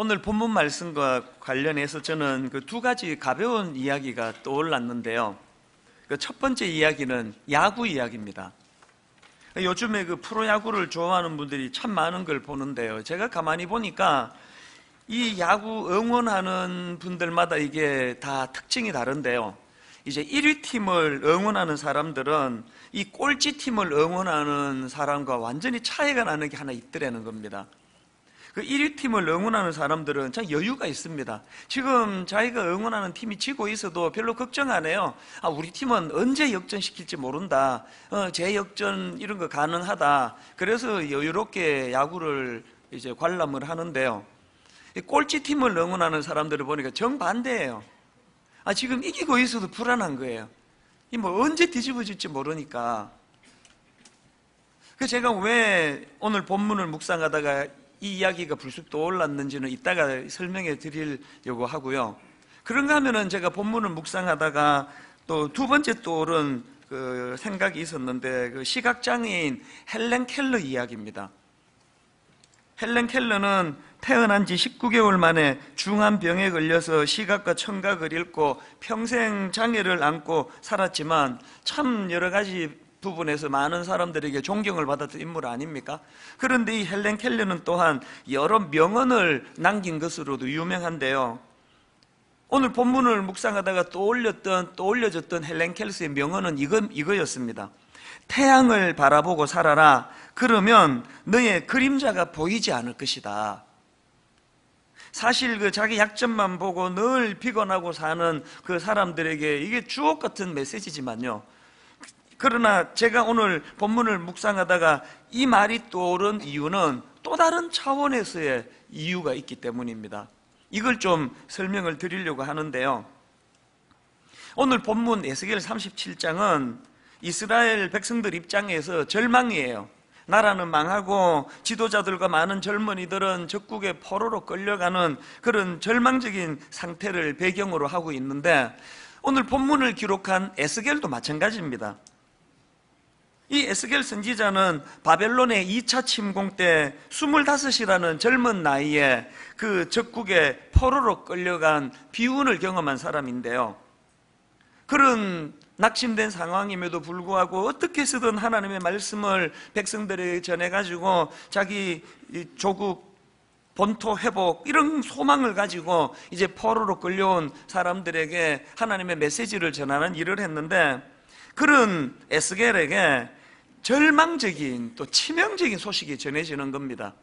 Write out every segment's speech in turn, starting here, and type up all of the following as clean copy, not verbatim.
오늘 본문 말씀과 관련해서 저는 그 두 가지 가벼운 이야기가 떠올랐는데요. 그 첫 번째 이야기는 야구 이야기입니다. 요즘에 그 프로야구를 좋아하는 분들이 참 많은 걸 보는데요. 제가 가만히 보니까 이 야구 응원하는 분들마다 이게 다 특징이 다른데요. 이제 1위 팀을 응원하는 사람들은 이 꼴찌 팀을 응원하는 사람과 완전히 차이가 나는 게 하나 있더라는 겁니다. 그 1위 팀을 응원하는 사람들은 참 여유가 있습니다. 지금 자기가 응원하는 팀이 지고 있어도 별로 걱정 안 해요. 우리 팀은 언제 역전시킬지 모른다. 재역전 이런 거 가능하다. 그래서 여유롭게 야구를 이제 관람을 하는데요. 꼴찌 팀을 응원하는 사람들을 보니까 정반대예요. 지금 이기고 있어도 불안한 거예요. 뭐 언제 뒤집어질지 모르니까. 그래서 제가 왜 오늘 본문을 묵상하다가 이 이야기가 불쑥 떠올랐는지는 이따가 설명해 드리려고 하고요. 그런가 하면은 제가 본문을 묵상하다가 또 두 번째 떠오른 그 생각이 있었는데, 그 시각장애인 헬렌 켈러 이야기입니다. 헬렌 켈러는 태어난 지 19개월 만에 중한 병에 걸려서 시각과 청각을 잃고 평생 장애를 안고 살았지만 참 여러 가지 부분에서 많은 사람들에게 존경을 받았던 인물 아닙니까? 그런데 이 헬렌 켈러는 또한 여러 명언을 남긴 것으로도 유명한데요. 오늘 본문을 묵상하다가 떠올려졌던 헬렌 켈러의 명언은 이거였습니다. 태양을 바라보고 살아라. 그러면 너의 그림자가 보이지 않을 것이다. 사실 그 자기 약점만 보고 늘 비관하고 사는 그 사람들에게 이게 주옥 같은 메시지지만요. 그러나 제가 오늘 본문을 묵상하다가 이 말이 떠오른 이유는 또 다른 차원에서의 이유가 있기 때문입니다. 이걸 좀 설명을 드리려고 하는데요. 오늘 본문 에스겔 37장은 이스라엘 백성들 입장에서 절망이에요. 나라는 망하고 지도자들과 많은 젊은이들은 적국의 포로로 끌려가는 그런 절망적인 상태를 배경으로 하고 있는데, 오늘 본문을 기록한 에스겔도 마찬가지입니다. 이 에스겔 선지자는 바벨론의 2차 침공 때 25이라는 젊은 나이에 그 적국의 포로로 끌려간 비운을 경험한 사람인데요. 그런 낙심된 상황임에도 불구하고 어떻게 해서든 하나님의 말씀을 백성들에게 전해가지고 자기 조국 본토 회복 이런 소망을 가지고 이제 포로로 끌려온 사람들에게 하나님의 메시지를 전하는 일을 했는데, 그런 에스겔에게 절망적인 또 치명적인 소식이 전해지는 겁니다.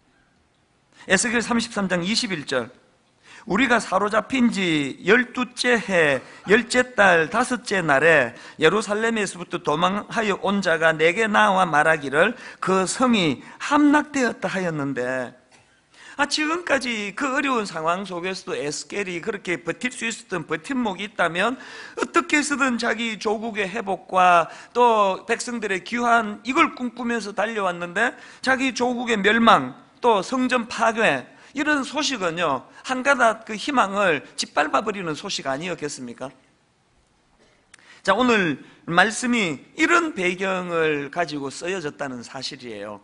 에스겔 33장 21절, 우리가 사로잡힌 지 12째 해 10째 달 5째 날에 예루살렘에서부터 도망하여 온 자가 내게 나와 말하기를 그 성이 함락되었다 하였는데, 지금까지 그 어려운 상황 속에서도 에스겔이 그렇게 버틸 수 있었던 버팀목이 있다면 어떻게 해서든 자기 조국의 회복과 또 백성들의 귀환 이걸 꿈꾸면서 달려왔는데, 자기 조국의 멸망 또 성전 파괴 이런 소식은요 한가닥 그 희망을 짓밟아버리는 소식 아니었겠습니까? 자, 오늘 말씀이 이런 배경을 가지고 쓰여졌다는 사실이에요.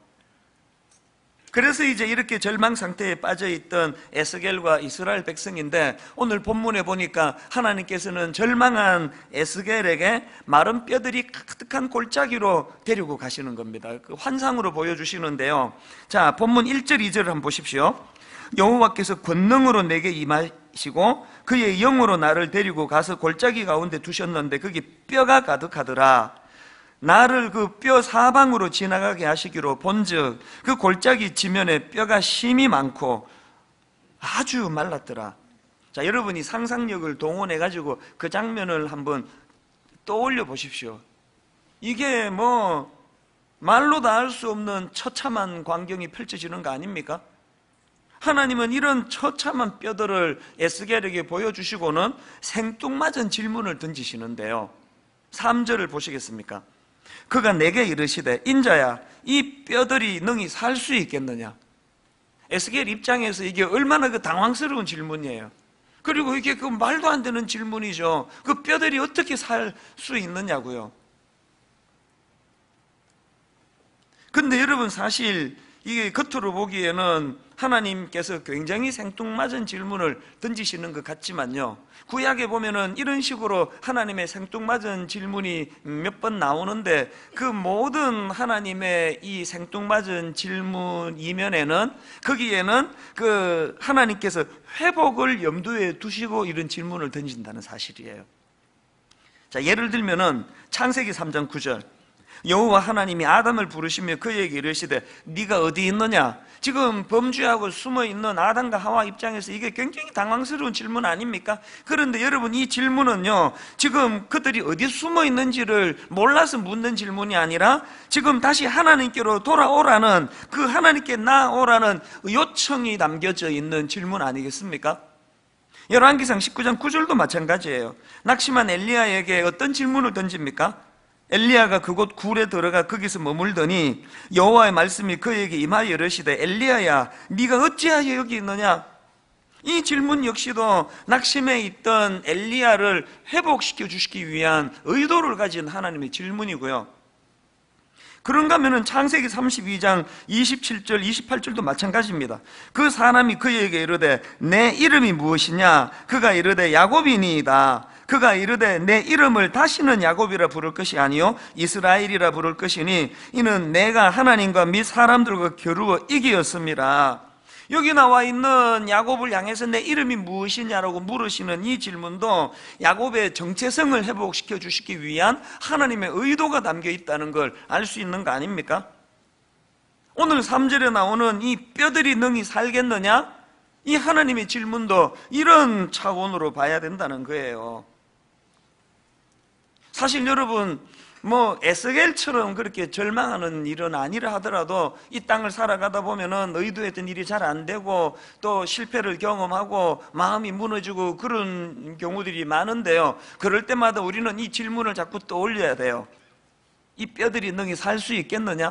그래서 이제 이렇게 절망 상태에 빠져있던 에스겔과 이스라엘 백성인데, 오늘 본문에 보니까 하나님께서는 절망한 에스겔에게 마른 뼈들이 가득한 골짜기로 데리고 가시는 겁니다. 그 환상으로 보여주시는데요. 자, 본문 1절 2절을 한번 보십시오. 여호와께서 권능으로 내게 임하시고 그의 영으로 나를 데리고 가서 골짜기 가운데 두셨는데 거기 뼈가 가득하더라. 나를 그 뼈 사방으로 지나가게 하시기로 본즉 그 골짜기 지면에 뼈가 심이 많고 아주 말랐더라. 자, 여러분이 상상력을 동원해 가지고 그 장면을 한번 떠올려 보십시오. 이게 뭐 말로 다 할 수 없는 처참한 광경이 펼쳐지는 거 아닙니까? 하나님은 이런 처참한 뼈들을 에스겔에게 보여주시고는 생뚱맞은 질문을 던지시는데요. 3절을 보시겠습니까? 그가 내게 이르시되 인자야, 이 뼈들이 능히 살 수 있겠느냐? 에스겔 입장에서 이게 얼마나 그 당황스러운 질문이에요. 그리고 이게 그 말도 안 되는 질문이죠. 그 뼈들이 어떻게 살 수 있느냐고요. 근데 여러분, 사실 이게 겉으로 보기에는 하나님께서 굉장히 생뚱맞은 질문을 던지시는 것 같지만요, 구약에 보면은 이런 식으로 하나님의 생뚱맞은 질문이 몇 번 나오는데, 그 모든 하나님의 이 생뚱맞은 질문 이면에는, 거기에는 그 하나님께서 회복을 염두에 두시고 이런 질문을 던진다는 사실이에요. 자, 예를 들면은 창세기 3장 9절, 여호와 하나님이 아담을 부르시며 그에게 이르시되 네가 어디 있느냐? 지금 범죄하고 숨어있는 아담과 하와 입장에서 이게 굉장히 당황스러운 질문 아닙니까? 그런데 여러분, 이 질문은요, 지금 그들이 어디 숨어있는지를 몰라서 묻는 질문이 아니라 지금 다시 하나님께로 돌아오라는, 그 하나님께 나오라는 요청이 담겨져 있는 질문 아니겠습니까? 열왕기상 19장 9절도 마찬가지예요. 낙심한 엘리야에게 어떤 질문을 던집니까? 엘리야가 그곳 굴에 들어가 거기서 머물더니 여호와의 말씀이 그에게 임하여 이르시되 엘리야야, 네가 어찌하여 여기 있느냐? 이 질문 역시도 낙심해 있던 엘리야를 회복시켜 주시기 위한 의도를 가진 하나님의 질문이고요. 그런가 하면은 창세기 32장 27절 28절도 마찬가지입니다. 그 사람이 그에게 이르되 내 이름이 무엇이냐? 그가 이르되 야곱이니이다. 그가 이르되 내 이름을 다시는 야곱이라 부를 것이 아니요 이스라엘이라 부를 것이니 이는 내가 하나님과 및 사람들과 겨루어 이기었습니다. 여기 나와 있는 야곱을 향해서 내 이름이 무엇이냐라고 물으시는 이 질문도 야곱의 정체성을 회복시켜 주시기 위한 하나님의 의도가 담겨 있다는 걸 알 수 있는 거 아닙니까? 오늘 3절에 나오는 이 뼈들이 능히 살겠느냐? 이 하나님의 질문도 이런 차원으로 봐야 된다는 거예요. 사실 여러분, 에스겔처럼 그렇게 절망하는 일은 아니라 하더라도 이 땅을 살아가다 보면은 의도했던 일이 잘 안 되고 또 실패를 경험하고 마음이 무너지고 그런 경우들이 많은데요, 그럴 때마다 우리는 이 질문을 자꾸 떠올려야 돼요. 이 뼈들이 능히 살 수 있겠느냐?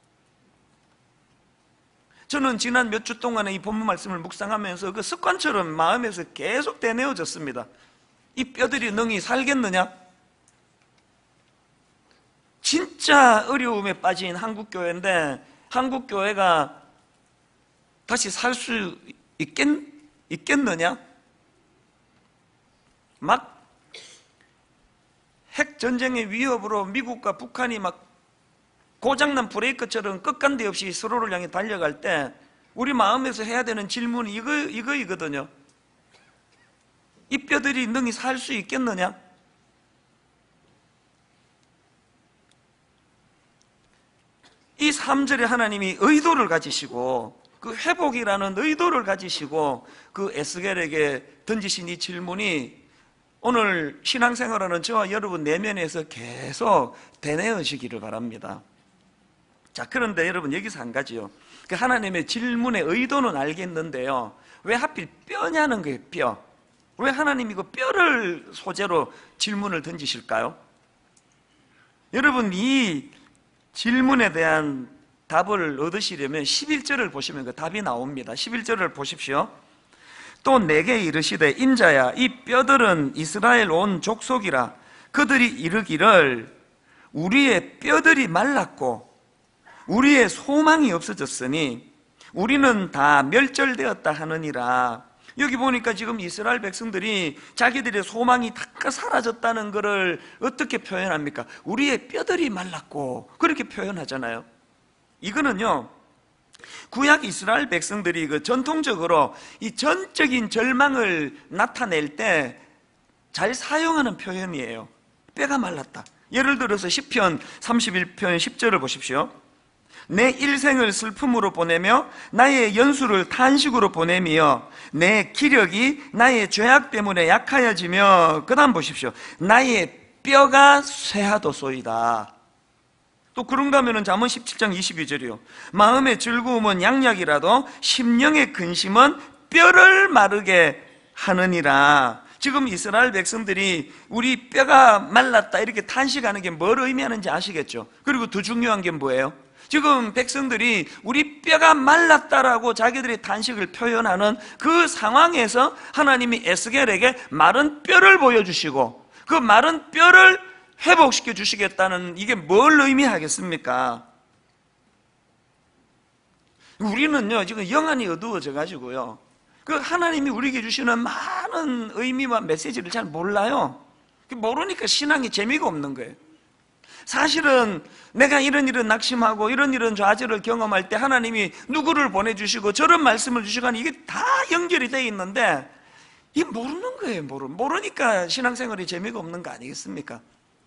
저는 지난 몇 주 동안에 이 본문 말씀을 묵상하면서 그 습관처럼 마음에서 계속 되뇌어졌습니다. 이 뼈들이 능히 살겠느냐? 진짜 어려움에 빠진 한국교회인데 한국교회가 다시 살 수 있겠느냐? 막 핵전쟁의 위협으로 미국과 북한이 막 고장난 브레이크처럼 끝간데 없이 서로를 향해 달려갈 때 우리 마음에서 해야 되는 질문이 이거이거든요. 이 뼈들이 능히 살 수 있겠느냐? 이 3절에 하나님이 의도를 가지시고 그 회복이라는 의도를 가지시고 그 에스겔에게 던지신 이 질문이 오늘 신앙생활하는 저와 여러분 내면에서 계속 되뇌어지기를 바랍니다. 자, 그런데 여러분 여기서 한 가지요. 그 하나님의 질문의 의도는 알겠는데요, 왜 하필 뼈냐는 거예요. 뼈. 왜 하나님이 그 뼈를 소재로 질문을 던지실까요? 여러분, 이 질문에 대한 답을 얻으시려면 11절을 보시면 그 답이 나옵니다. 11절을 보십시오. 또 내게 이르시되 인자야, 이 뼈들은 이스라엘 온 족속이라. 그들이 이르기를 우리의 뼈들이 말랐고 우리의 소망이 없어졌으니 우리는 다 멸절되었다 하느니라. 여기 보니까 지금 이스라엘 백성들이 자기들의 소망이 다 사라졌다는 것을 어떻게 표현합니까? 우리의 뼈들이 말랐고 그렇게 표현하잖아요. 이거는요, 구약 이스라엘 백성들이 그 전통적으로 이 전적인 절망을 나타낼 때 잘 사용하는 표현이에요. 뼈가 말랐다. 예를 들어서 시편 31편 10절을 보십시오. 내 일생을 슬픔으로 보내며 나의 연수를 탄식으로 보내며 내 기력이 나의 죄악 때문에 약하여지며, 그 다음 보십시오. 나의 뼈가 쇠하도소이다. 또 그런가 하면 잠언 17장 22절이요. 마음의 즐거움은 양약이라도 심령의 근심은 뼈를 마르게 하느니라. 지금 이스라엘 백성들이 우리 뼈가 말랐다 이렇게 탄식하는 게 뭘 의미하는지 아시겠죠? 그리고 더 중요한 게 뭐예요? 지금 백성들이 우리 뼈가 말랐다라고 자기들의 탄식을 표현하는 그 상황에서 하나님이 에스겔에게 마른 뼈를 보여주시고 그 마른 뼈를 회복시켜 주시겠다는, 이게 뭘 의미하겠습니까? 우리는요 지금 영안이 어두워져 가지고요 그 하나님이 우리에게 주시는 많은 의미와 메시지를 잘 몰라요. 모르니까 신앙이 재미가 없는 거예요. 사실은 내가 이런 낙심하고 이런 좌절을 경험할 때 하나님이 누구를 보내주시고 저런 말씀을 주시고 하니 이게 다 연결이 되어 있는데 이게 모르는 거예요. 모르니까 신앙생활이 재미가 없는 거 아니겠습니까?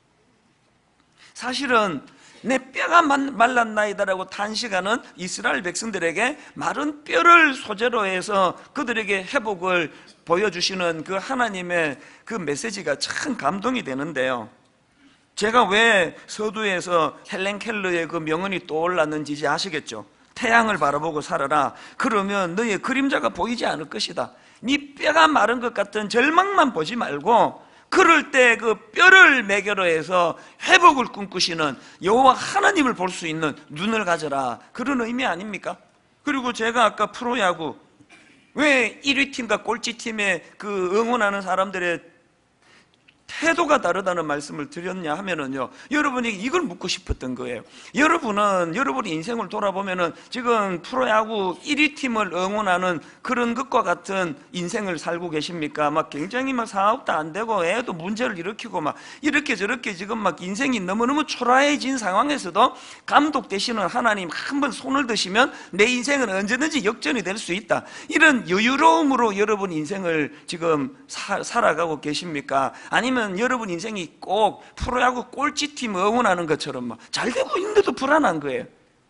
사실은 내 뼈가 말랐나이다라고 탄식하는 이스라엘 백성들에게 마른 뼈를 소재로 해서 그들에게 회복을 보여주시는 그 하나님의 그 메시지가 참 감동이 되는데요, 제가 왜 서두에서 헬렌 켈러의 그 명언이 떠올랐는지 이제 아시겠죠? 태양을 바라보고 살아라. 그러면 너의 그림자가 보이지 않을 것이다. 네 뼈가 마른 것 같은 절망만 보지 말고 그럴 때 그 뼈를 매개로 해서 회복을 꿈꾸시는 여호와 하나님을 볼 수 있는 눈을 가져라. 그런 의미 아닙니까? 그리고 제가 아까 프로야구 왜 1위 팀과 꼴찌 팀에 그 응원하는 사람들의 태도가 다르다는 말씀을 드렸냐 하면은요, 여러분이 이걸 묻고 싶었던 거예요. 여러분은 여러분의 인생을 돌아보면은 지금 프로야구 1위 팀을 응원하는 그런 것과 같은 인생을 살고 계십니까? 막 굉장히 막 사업도 안 되고 애도 문제를 일으키고 막 이렇게 저렇게 지금 막 인생이 너무너무 초라해진 상황에서도 감독 되시는 하나님 한번 손을 드시면 내 인생은 언제든지 역전이 될 수 있다. 이런 여유로움으로 여러분 인생을 지금 살아가고 계십니까? 아니면 여러분 인생이 꼭 프로야구 꼴찌팀 응원하는 것처럼 막 잘 되고 있는데도 불안한 거예요.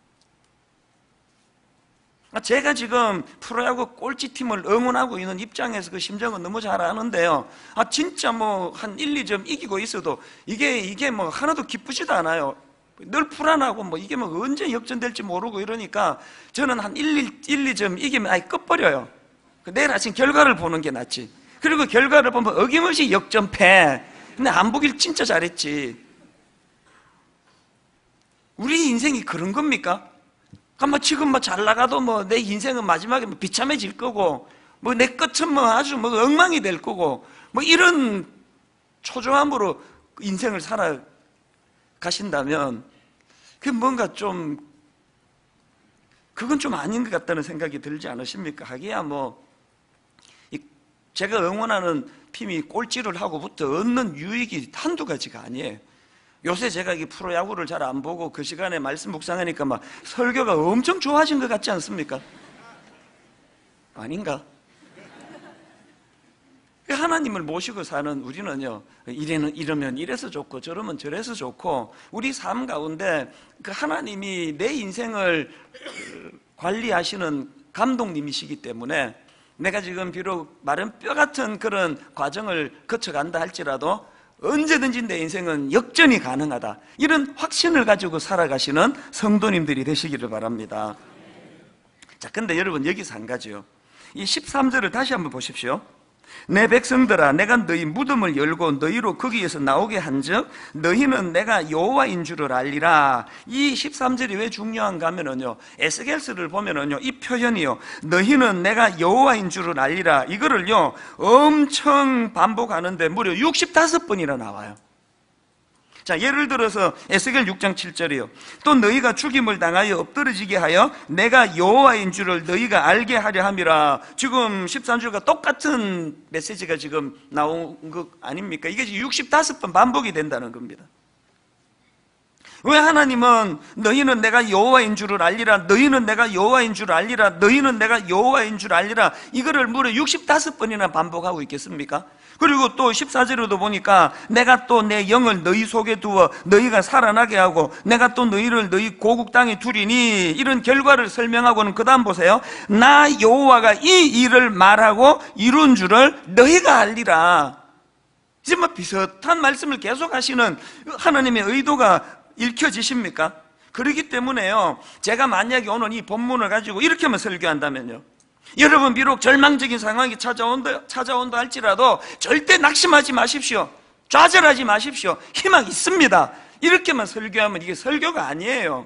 제가 지금 프로야구 꼴찌팀을 응원하고 있는 입장에서 그 심정은 너무 잘 아는데요, 진짜 뭐 한 1, 2점 이기고 있어도 이게 뭐 하나도 기쁘지도 않아요. 늘 불안하고 뭐 이게 뭐 언제 역전될지 모르고 이러니까 저는 한 1, 2점 이기면 아예 끝버려요. 내일 아침 결과를 보는 게 낫지. 그리고 결과를 보면 어김없이 역전패. 근데 안 보길 진짜 잘했지. 우리 인생이 그런 겁니까? 그러니까 지금 잘 나가도 내 인생은 마지막에 비참해질 거고, 내 끝은 아주 엉망이 될 거고, 이런 초조함으로 인생을 살아가신다면, 뭔가 좀, 그건 좀 아닌 것 같다는 생각이 들지 않으십니까? 하기야 제가 응원하는 팀이 꼴찌를 하고부터 얻는 유익이 한두 가지가 아니에요. 요새 제가 이 프로야구를 잘 안 보고 그 시간에 말씀 묵상하니까 설교가 엄청 좋아진 것 같지 않습니까? 아닌가? 하나님을 모시고 사는 우리는요, 이러면 이래서 좋고 저러면 저래서 좋고, 우리 삶 가운데 그 하나님이 내 인생을 관리하시는 감독님이시기 때문에 내가 지금 비록 마른 뼈 같은 그런 과정을 거쳐간다 할지라도 언제든지 내 인생은 역전이 가능하다, 이런 확신을 가지고 살아가시는 성도님들이 되시기를 바랍니다. 자, 근데 여러분 여기서 한 가지요, 이 13절을 다시 한번 보십시오. 내 백성들아, 내가 너희 무덤을 열고 너희로 거기에서 나오게 한즉 너희는 내가 여호와인 줄을 알리라. 이 13절이 왜 중요한가 하면은요, 에스겔서를 보면은요, 이 표현이요, 너희는 내가 여호와인 줄을 알리라, 이거를요 엄청 반복하는데 무려 65번이나 나와요. 자, 예를 들어서 에스겔 6장 7절이요. 또 너희가 죽임을 당하여 엎드러지게 하여 내가 여호와인 줄을 너희가 알게 하려 함이라. 지금 13절과 똑같은 메시지가 지금 나온 거 아닙니까? 이게 65번 반복이 된다는 겁니다. 왜 하나님은 너희는 내가 여호와인 줄을 알리라, 너희는 내가 여호와인 줄 알리라, 너희는 내가 여호와인 줄 알리라, 이거를 무려 65번이나 반복하고 있겠습니까? 그리고 또 14절에도 보니까 내가 또 내 영을 너희 속에 두어 너희가 살아나게 하고 내가 또 너희를 너희 고국 땅에 두리니, 이런 결과를 설명하고는 그 다음 보세요. 나 여호와가 이 일을 말하고 이룬 줄을 너희가 알리라. 이제 비슷한 말씀을 계속 하시는 하나님의 의도가 읽혀지십니까? 그렇기 때문에요, 제가 만약에 오늘 이 본문을 가지고 이렇게만 설교한다면요, 여러분 비록 절망적인 상황이 찾아온다 할지라도 절대 낙심하지 마십시오. 좌절하지 마십시오. 희망 있습니다. 이렇게만 설교하면 이게 설교가 아니에요.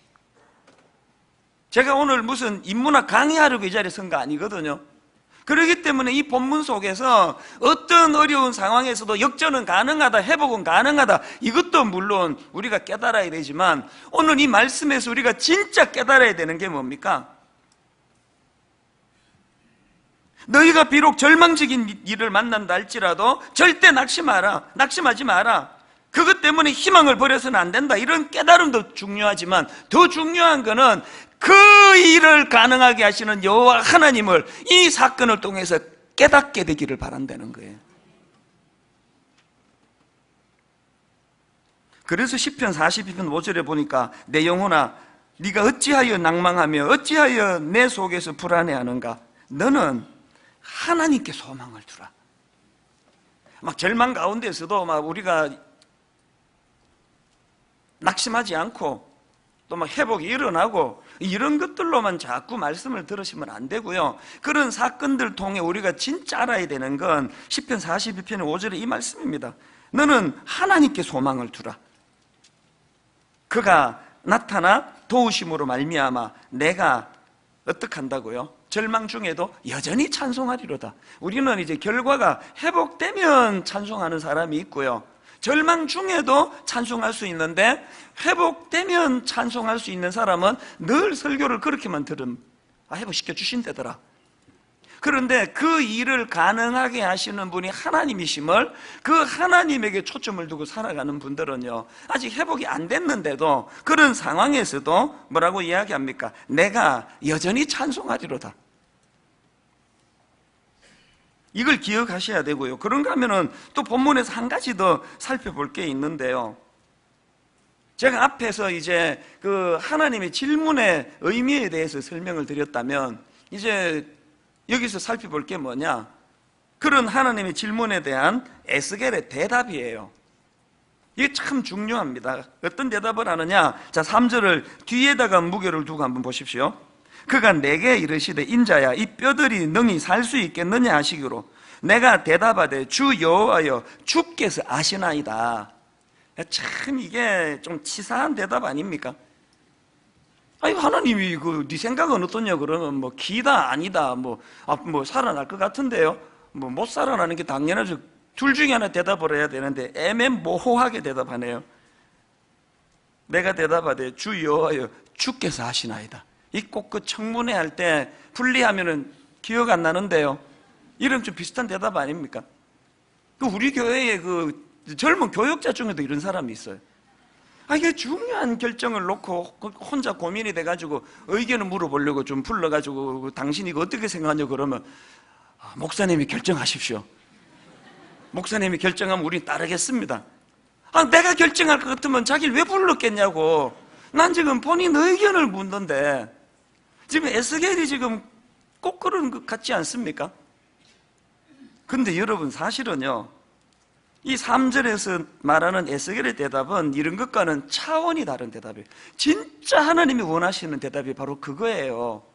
제가 오늘 무슨 인문학 강의하려고 이 자리에 선 거 아니거든요. 그렇기 때문에 이 본문 속에서 어떤 어려운 상황에서도 역전은 가능하다, 회복은 가능하다, 이것도 물론 우리가 깨달아야 되지만 오늘 이 말씀에서 우리가 진짜 깨달아야 되는 게 뭡니까? 너희가 비록 절망적인 일을 만난다 할지라도 절대 낙심하지 마라. 그것 때문에 희망을 버려서는 안 된다. 이런 깨달음도 중요하지만 더 중요한 것은 그 일을 가능하게 하시는 여호와 하나님을 이 사건을 통해서 깨닫게 되기를 바란다는 거예요. 그래서 시편 42편 5절에 보니까 내 영혼아 네가 어찌하여 낭망하며 어찌하여 내 속에서 불안해하는가. 너는 하나님께 소망을 두라. 막 절망 가운데서도 막 우리가 낙심하지 않고 또 막 회복이 일어나고 이런 것들로만 자꾸 말씀을 들으시면 안 되고요. 그런 사건들 통해 우리가 진짜 알아야 되는 건 시편 42편의 5절에 이 말씀입니다. 너는 하나님께 소망을 두라. 그가 나타나 도우심으로 말미암아 내가 어떻게 한다고요? 절망 중에도 여전히 찬송하리로다. 우리는 이제 결과가 회복되면 찬송하는 사람이 있고요, 절망 중에도 찬송할 수 있는데 회복되면 찬송할 수 있는 사람은 늘 설교를 그렇게만 들으면 회복시켜 주신다더라. 그런데 그 일을 가능하게 하시는 분이 하나님이심을, 그 하나님에게 초점을 두고 살아가는 분들은요, 아직 회복이 안 됐는데도 그런 상황에서도 뭐라고 이야기합니까? 내가 여전히 찬송하리로다. 이걸 기억하셔야 되고요. 그런가 하면은 또 본문에서 한 가지 더 살펴볼 게 있는데요, 제가 앞에서 이제 그 하나님의 질문의 의미에 대해서 설명을 드렸다면 이제 여기서 살펴볼 게 뭐냐? 그런 하나님의 질문에 대한 에스겔의 대답이에요. 이게 참 중요합니다. 어떤 대답을 하느냐? 자, 3절을 뒤에다가 무게를 두고 한번 보십시오. 그가 내게 이르시되 인자야 이 뼈들이 능히 살 수 있겠느냐 하시기로 내가 대답하되 주 여호와여 주께서 아시나이다. 참 이게 좀 치사한 대답 아닙니까? 아니 하나님이 네 생각은 어떠냐 그러면 뭐 기다 아니다 뭐 살아날 것 같은데요, 뭐 못 살아나는 게 당연하죠. 둘 중에 하나 대답을 해야 되는데 애매모호하게 대답하네요. 내가 대답하되 주 여호와여 주께서 하시나이다. 이 꼭 그 청문회 할 때 분리하면은 기억 안 나는데요, 이런 좀 비슷한 대답 아닙니까? 그 우리 교회에 그 젊은 교역자 중에도 이런 사람이 있어요. 이게 중요한 결정을 놓고 혼자 고민이 돼가지고 의견을 물어보려고 좀 불러가지고 당신이 이거 어떻게 생각하냐 그러면 목사님이 결정하십시오. 목사님이 결정하면 우린 따르겠습니다. 내가 결정할 것 같으면 자기를 왜 불렀겠냐고. 난 지금 본인 의견을 묻는데 지금 에스겔이 지금 꼭 그런 것 같지 않습니까? 근데 여러분 사실은요, 이 3절에서 말하는 에스겔의 대답은 이런 것과는 차원이 다른 대답이에요. 진짜 하나님이 원하시는 대답이 바로 그거예요.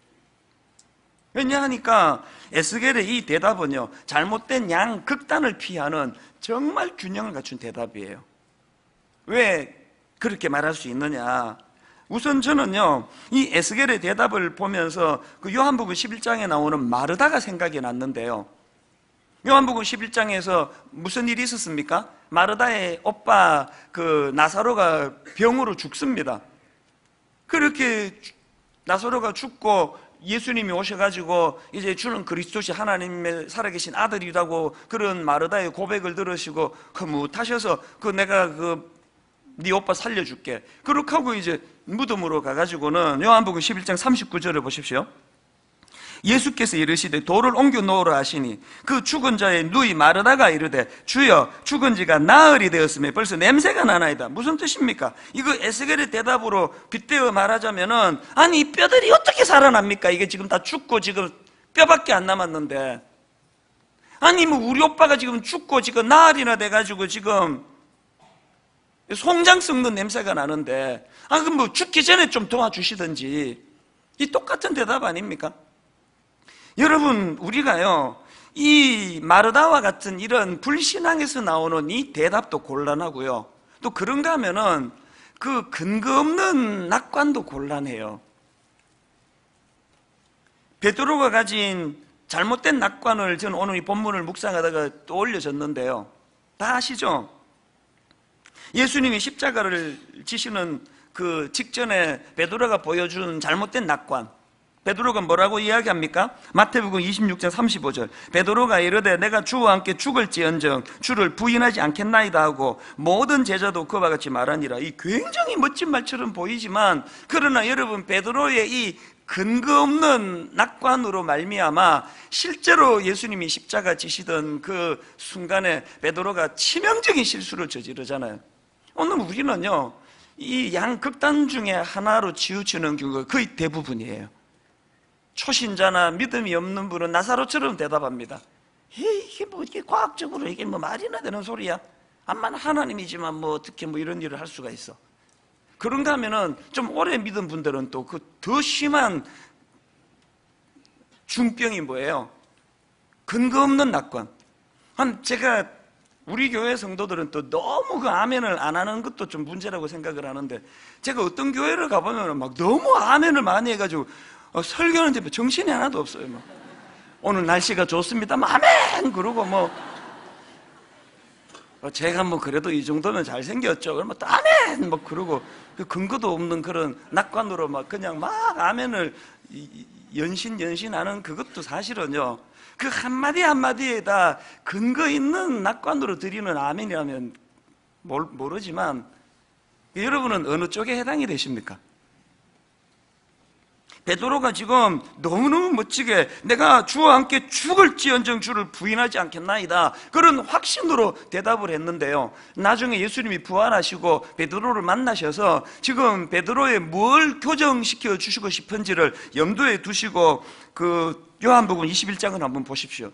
왜냐하니까 에스겔의 이 대답은요, 잘못된 양 극단을 피하는 정말 균형을 갖춘 대답이에요. 왜 그렇게 말할 수 있느냐? 우선 저는요, 이 에스겔의 대답을 보면서 그 요한복음 11장에 나오는 마르다가 생각이 났는데요, 요한복음 11장에서 무슨 일이 있었습니까? 마르다의 오빠 그 나사로가 병으로 죽습니다. 그렇게 나사로가 죽고 예수님이 오셔가지고 이제 주는 그리스도시 하나님의 살아계신 아들이라고 그런 마르다의 고백을 들으시고 흐뭇하셔서 내가 네 오빠 살려줄게. 그렇게 하고 이제 무덤으로 가가지고는 요한복음 11장 39절을 보십시오. 예수께서 이르시되 돌을 옮겨 놓으라 하시니 그 죽은 자의 누이 마르다가 이르되 주여 죽은 지가 나흘이 되었으며 벌써 냄새가 나나이다. 무슨 뜻입니까? 이거 에스겔의 대답으로 빗대어 말하자면은 아니 이 뼈들이 어떻게 살아납니까? 이게 지금 다 죽고 지금 뼈밖에 안 남았는데, 아니 뭐 우리 오빠가 지금 죽고 지금 나흘이나 돼가지고 지금 송장 썩는 냄새가 나는데 그럼 뭐 죽기 전에 좀 도와주시든지. 이 똑같은 대답 아닙니까? 여러분 우리가요, 이 마르다와 같은 이런 불신앙에서 나오는 이 대답도 곤란하고요, 또 그런가 하면은 그 근거 없는 낙관도 곤란해요. 베드로가 가진 잘못된 낙관을 저는 오늘 이 본문을 묵상하다가 떠올려졌는데요, 다 아시죠? 예수님이 십자가를 지시는 그 직전에 베드로가 보여준 잘못된 낙관, 베드로가 뭐라고 이야기합니까? 마태복음 26장 35절. 베드로가 이르되 내가 주와 함께 죽을지언정 주를 부인하지 않겠나이다 하고 모든 제자도 그와 같이 말하니라. 이 굉장히 멋진 말처럼 보이지만, 그러나 여러분, 베드로의 이 근거 없는 낙관으로 말미암아 실제로 예수님이 십자가 지시던 그 순간에 베드로가 치명적인 실수를 저지르잖아요. 오늘 우리는요, 이 양극단 중에 하나로 치우치는 경우가 거의 대부분이에요. 초신자나 믿음이 없는 분은 나사로처럼 대답합니다. 이게 뭐, 이게 과학적으로 이게 뭐 말이나 되는 소리야? 암만 하나님이지만 뭐 어떻게 뭐 이런 일을 할 수가 있어? 그런가 하면은 좀 오래 믿은 분들은 또 그 더 심한 중병이 뭐예요? 근거 없는 낙관. 제가 우리 교회 성도들은 또 너무 그 아멘을 안 하는 것도 좀 문제라고 생각을 하는데, 제가 어떤 교회를 가보면 막 너무 아멘을 많이 해가지고 설교하는데 정신이 하나도 없어요. 뭐. 오늘 날씨가 좋습니다. 아멘! 그러고 제가 뭐 그래도 이 정도면 잘생겼죠. 그러면 또 아멘! 뭐 그러고 그 근거도 없는 그런 낙관으로 그냥 아멘을 연신하는 그것도 사실은요, 그 한마디 한마디에 다 근거 있는 낙관으로 드리는 아멘이라면 모르지만, 여러분은 어느 쪽에 해당이 되십니까? 베드로가 지금 너무너무 멋지게 내가 주와 함께 죽을지언정 주를 부인하지 않겠나이다, 그런 확신으로 대답을 했는데요, 나중에 예수님이 부활하시고 베드로를 만나셔서 지금 베드로의 뭘 교정시켜 주시고 싶은지를 염두에 두시고 그 요한복음 21장을 한번 보십시오.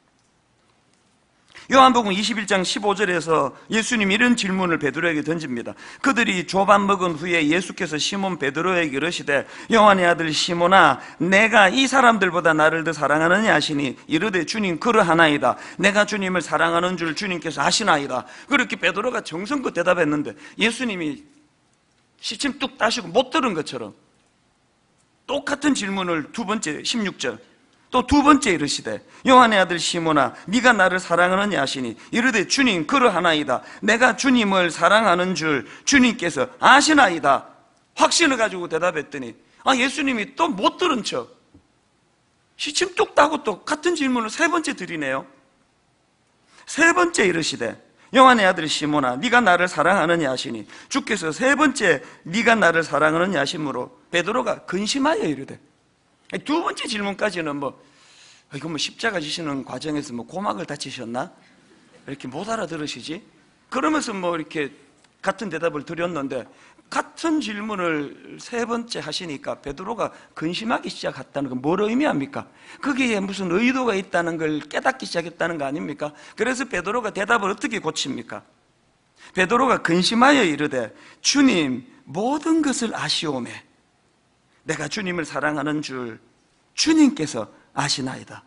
요한복음 21장 15절에서 예수님이 이런 질문을 베드로에게 던집니다. 그들이 조반 먹은 후에 예수께서 시몬 베드로에게 이르시되 요한의 아들 시몬아, 내가 이 사람들보다 나를 더 사랑하느냐 하시니 이르되 주님 그러하나이다. 내가 주님을 사랑하는 줄 주님께서 아시나이다. 그렇게 베드로가 정성껏 대답했는데 예수님이 시침 뚝 따시고 못 들은 것처럼 똑같은 질문을 두 번째 16절 또 두 번째 이르시되 요한의 아들 시몬아, 네가 나를 사랑하느냐 하시니 이르되 주님 그러하나이다. 내가 주님을 사랑하는 줄 주님께서 아시나이다. 확신을 가지고 대답했더니 예수님이 또 못 들은 척 시침 뚝 따고 또 같은 질문을 세 번째 드리네요. 세 번째 이르시되 요한의 아들 시몬아, 네가 나를 사랑하느냐 하시니 주께서 세 번째 네가 나를 사랑하느냐 하심으로 베드로가 근심하여 이르되, 두 번째 질문까지는 이거 십자가 지시는 과정에서 고막을 다치셨나? 이렇게 못 알아들으시지? 그러면서 이렇게 같은 대답을 드렸는데, 같은 질문을 세 번째 하시니까 베드로가 근심하기 시작했다는 건 뭘 의미합니까? 거기에 무슨 의도가 있다는 걸 깨닫기 시작했다는 거 아닙니까? 그래서 베드로가 대답을 어떻게 고칩니까? 베드로가 근심하여 이르되 주님 모든 것을 아시오매 내가 주님을 사랑하는 줄 주님께서 아시나이다.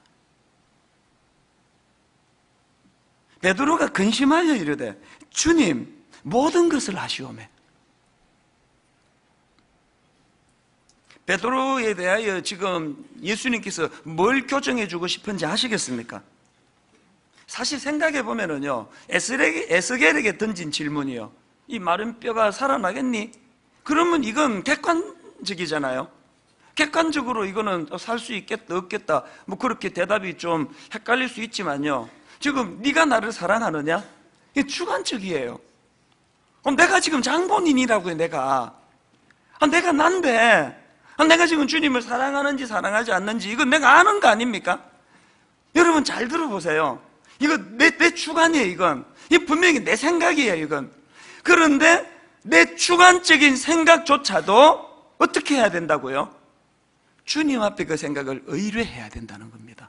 베드로가 근심하여 이르되 주님 모든 것을 아시오매. 베드로에 대하여 지금 예수님께서 뭘 교정해 주고 싶은지 아시겠습니까? 사실 생각해 보면은요, 에스겔에게 던진 질문이요, 이 마른 뼈가 살아나겠니? 그러면 이건 객관적이잖아요. 객관적으로 이거는 살 수 있겠다 없겠다 그렇게 대답이 좀 헷갈릴 수 있지만요, 지금 네가 나를 사랑하느냐? 이게 주관적이에요. 그럼 내가 지금 장본인이라고 해. 내가 난데 내가 지금 주님을 사랑하는지 사랑하지 않는지 이건 내가 아는 거 아닙니까? 여러분 잘 들어보세요. 이거 내 주관이에요. 이건 분명히 내 생각이에요. 이건. 그런데 내 주관적인 생각조차도 어떻게 해야 된다고요? 주님 앞에 그 생각을 의뢰해야 된다는 겁니다.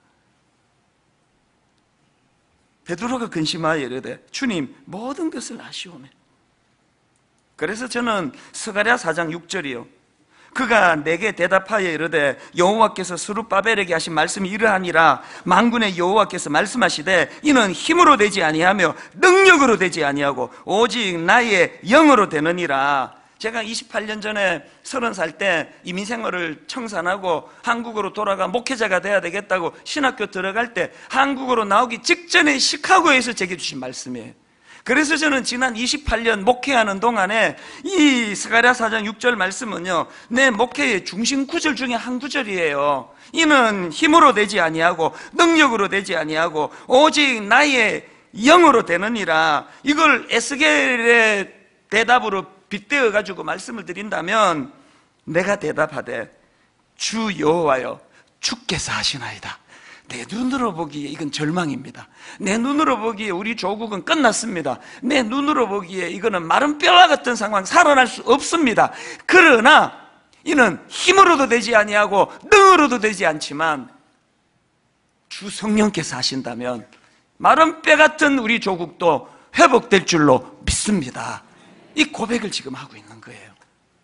베드로가 근심하여 이르되 주님 모든 것을 아시오매. 그래서 저는 스가랴 4장 6절이요, 그가 내게 대답하여 이르되 여호와께서 스룹바벨에게 하신 말씀이 이러하니라. 만군의 여호와께서 말씀하시되 이는 힘으로 되지 아니하며 능력으로 되지 아니하고 오직 나의 영으로 되느니라. 제가 28년 전에 30살 때 이민생활을 청산하고 한국으로 돌아가 목회자가 돼야 되겠다고 신학교 들어갈 때 한국으로 나오기 직전에 시카고에서 제게 주신 말씀이에요. 그래서 저는 지난 28년 목회하는 동안에 이 스가랴 4장 6절 말씀은요, 내 목회의 중심 구절 중에 한 구절이에요. 이는 힘으로 되지 아니하고 능력으로 되지 아니하고 오직 나의 영으로 되느니라. 이걸 에스겔의 대답으로 빗대어 가지고 말씀을 드린다면, 내가 대답하되 주 여호와여, 주께서 하시나이다. 내 눈으로 보기에 이건 절망입니다. 내 눈으로 보기에 우리 조국은 끝났습니다. 내 눈으로 보기에 이거는 마른 뼈와 같은 상황, 살아날 수 없습니다. 그러나 이는 힘으로도 되지 아니하고 능으로도 되지 않지만 주 성령께서 하신다면 마른 뼈 같은 우리 조국도 회복될 줄로 믿습니다. 이 고백을 지금 하고 있는 거예요.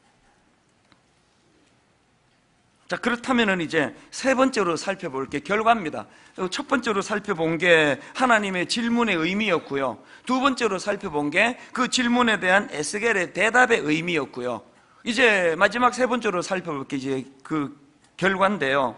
자, 그렇다면 이제 세 번째로 살펴볼 게 결과입니다. 첫 번째로 살펴본 게 하나님의 질문의 의미였고요. 두 번째로 살펴본 게 그 질문에 대한 에스겔의 대답의 의미였고요. 이제 마지막 세 번째로 살펴볼 게 이제 그 결과인데요.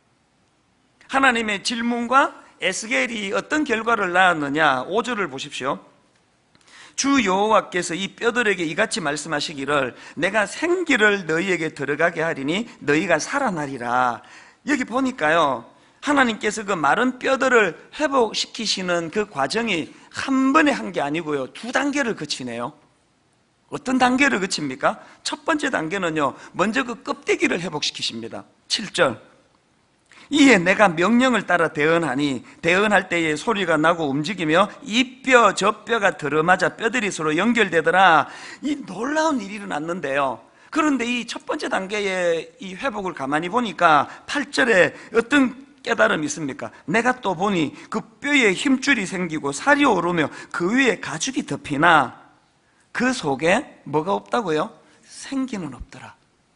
하나님의 질문과 에스겔이 어떤 결과를 낳았느냐, 5절을 보십시오. 주 여호와께서 이 뼈들에게 이같이 말씀하시기를 내가 생기를 너희에게 들어가게 하리니 너희가 살아나리라. 여기 보니까요, 하나님께서 그 마른 뼈들을 회복시키시는 그 과정이 한 번에 한 게 아니고요, 두 단계를 거치네요. 어떤 단계를 거칩니까? 첫 번째 단계는요, 먼저 그 껍데기를 회복시키십니다. 7절. 이에 내가 명령을 따라 대언하니 대언할 때에 소리가 나고 움직이며 이 뼈 저 뼈가 들어맞아 뼈들이 서로 연결되더라. 이 놀라운 일이 일어났는데요. 그런데 이 첫 번째 단계의 이 회복을 가만히 보니까 8절에 어떤 깨달음이 있습니까? 내가 또 보니 그 뼈에 힘줄이 생기고 살이 오르며 그 위에 가죽이 덮이나 그 속에 뭐가 없다고요? 생기는 없더라.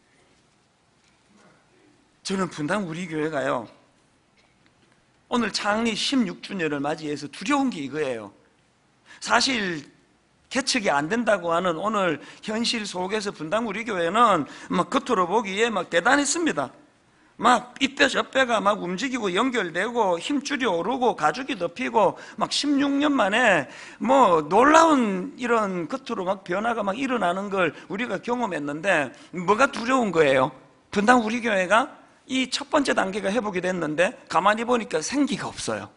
저는 분당 우리 교회가요, 오늘 창립 16주년을 맞이해서 두려운 게 이거예요. 사실 개척이 안 된다고 하는 오늘 현실 속에서 분당 우리 교회는 막 겉으로 보기에 막 대단했습니다. 막 이 뼈 저 뼈가 막 움직이고 연결되고 힘줄이 오르고 가죽이 덮이고 막 16년 만에 뭐 놀라운 이런 겉으로 막 변화가 막 일어나는 걸 우리가 경험했는데, 뭐가 두려운 거예요? 분당 우리 교회가 이 첫 번째 단계가 회복이 됐는데 가만히 보니까 생기가 없어요.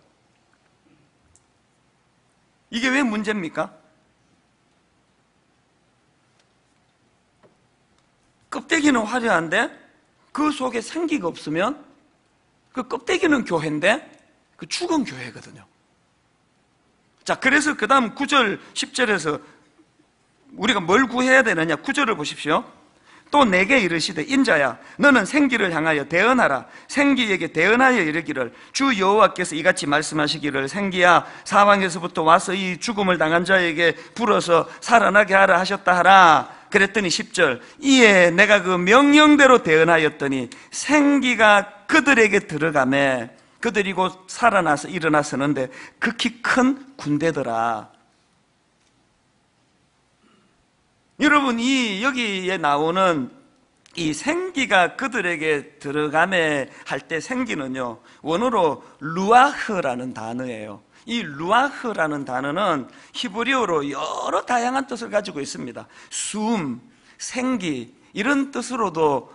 이게 왜 문제입니까? 껍데기는 화려한데 그 속에 생기가 없으면 그 껍데기는 교회인데 그 죽은 교회거든요. 자, 그래서 그 다음 9절 10절에서 우리가 뭘 구해야 되느냐, 9절을 보십시오. 또 내게 이르시되 인자야 너는 생기를 향하여 대언하라. 생기에게 대언하여 이르기를 주 여호와께서 이같이 말씀하시기를 생기야 사방에서부터 와서 이 죽음을 당한 자에게 불어서 살아나게 하라 하셨다 하라. 그랬더니 10절 이에 내가 그 명령대로 대언하였더니 생기가 그들에게 들어가매 그들이 곧 살아나서 일어나서는데 극히 큰 군대더라. 여러분, 이 여기에 나오는 이 생기가 그들에게 들어가매 할 때 생기는요, 원어로 루아흐라는 단어예요. 이 루아흐라는 단어는 히브리어로 여러 다양한 뜻을 가지고 있습니다. 숨, 생기 이런 뜻으로도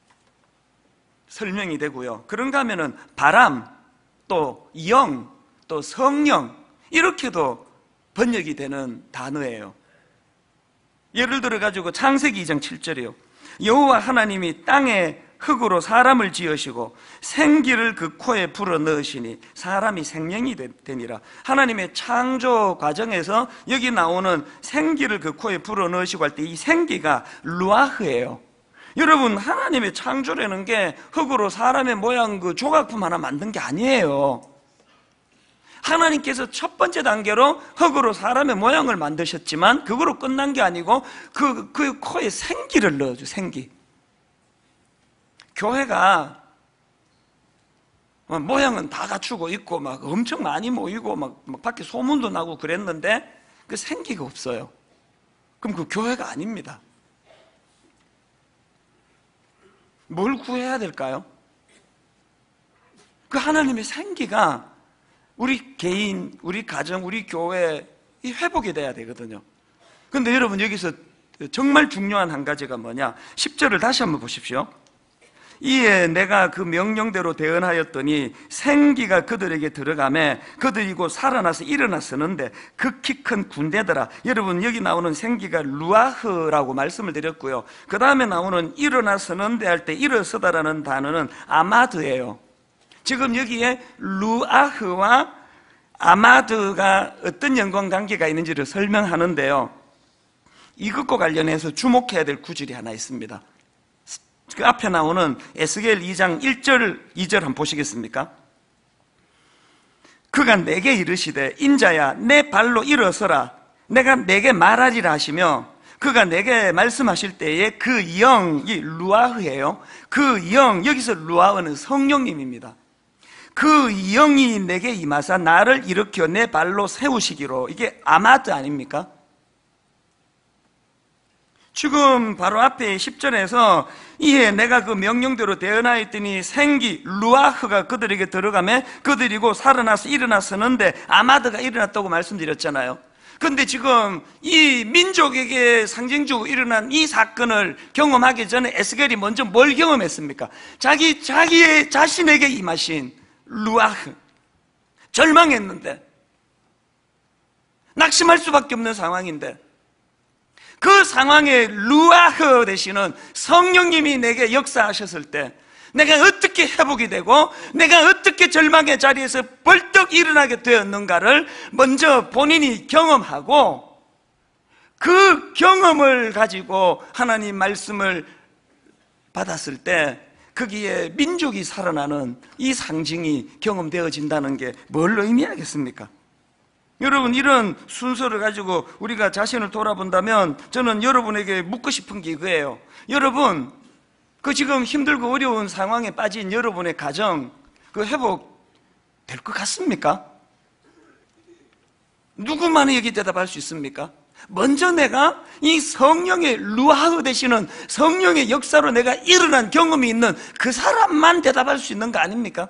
설명이 되고요. 그런가 하면은 바람, 또 영, 또 성령 이렇게도 번역이 되는 단어예요. 예를 들어 가지고 창세기 2장 7절이요. 여호와 하나님이 땅에 흙으로 사람을 지으시고 생기를 그 코에 불어 넣으시니 사람이 생명이 되니라. 하나님의 창조 과정에서 여기 나오는 생기를 그 코에 불어 넣으시고 할 때 이 생기가 루아흐예요. 여러분, 하나님의 창조라는 게 흙으로 사람의 모양 그 조각품 하나 만든 게 아니에요. 하나님께서 첫 번째 단계로 흙으로 사람의 모양을 만드셨지만 그거로 끝난 게 아니고 그 코에 생기를 넣어줘. 생기. 교회가 모양은 다 갖추고 있고 막 엄청 많이 모이고 막 밖에 소문도 나고 그랬는데 그 생기가 없어요. 그럼 그 교회가 아닙니다. 뭘 구해야 될까요? 그 하나님의 생기가 우리 개인, 우리 가정, 우리 교회 이 회복이 돼야 되거든요. 근데 여러분 여기서 정말 중요한 한 가지가 뭐냐? 10절을 다시 한번 보십시오. 이에 내가 그 명령대로 대언하였더니 생기가 그들에게 들어가매 그들이 곧 살아나서 일어나서는데 극히 큰 군대더라. 여러분 여기 나오는 생기가 루아흐라고 말씀을 드렸고요. 그 다음에 나오는 일어나서는데 할 때 일어서다라는 단어는 아마드예요. 지금 여기에 루아흐와 아마드가 어떤 연관관계가 있는지를 설명하는데요, 이것과 관련해서 주목해야 될 구절이 하나 있습니다. 그 앞에 나오는 에스겔 2장 1절 2절 한번 보시겠습니까? 그가 내게 이르시되 인자야 내 발로 일어서라 내가 내게 말하리라 하시며, 그가 내게 말씀하실 때에 그 영이 루아흐예요. 그 영, 여기서 루아흐는 성령님입니다. 그 영이 내게 임하사 나를 일으켜 내 발로 세우시기로. 이게 아마드 아닙니까? 지금 바로 앞에 10절에서 이에 내가 그 명령대로 대언하였더니 생기 루아흐가 그들에게 들어가매 그들이고 살아나서 일어나서는데 아마드가 일어났다고 말씀드렸잖아요. 그런데 지금 이 민족에게 상징적으로 일어난 이 사건을 경험하기 전에 에스겔이 먼저 뭘 경험했습니까? 자기의 자신에게 임하신 루아흐. 절망했는데, 낙심할 수밖에 없는 상황인데, 그 상황에 루아흐 되시는 성령님이 내게 역사하셨을 때 내가 어떻게 회복이 되고 내가 어떻게 절망의 자리에서 벌떡 일어나게 되었는가를 먼저 본인이 경험하고, 그 경험을 가지고 하나님 말씀을 받았을 때 거기에 민족이 살아나는 이 상징이 경험되어진다는 게 뭘 의미하겠습니까? 여러분, 이런 순서를 가지고 우리가 자신을 돌아본다면 저는 여러분에게 묻고 싶은 게 이거예요. 여러분, 그 지금 힘들고 어려운 상황에 빠진 여러분의 가정, 그 회복될 것 같습니까? 누구만이 여기 대답할 수 있습니까? 먼저 내가 이 성령의 루아흐 되시는 성령의 역사로 내가 일어난 경험이 있는 그 사람만 대답할 수 있는 거 아닙니까?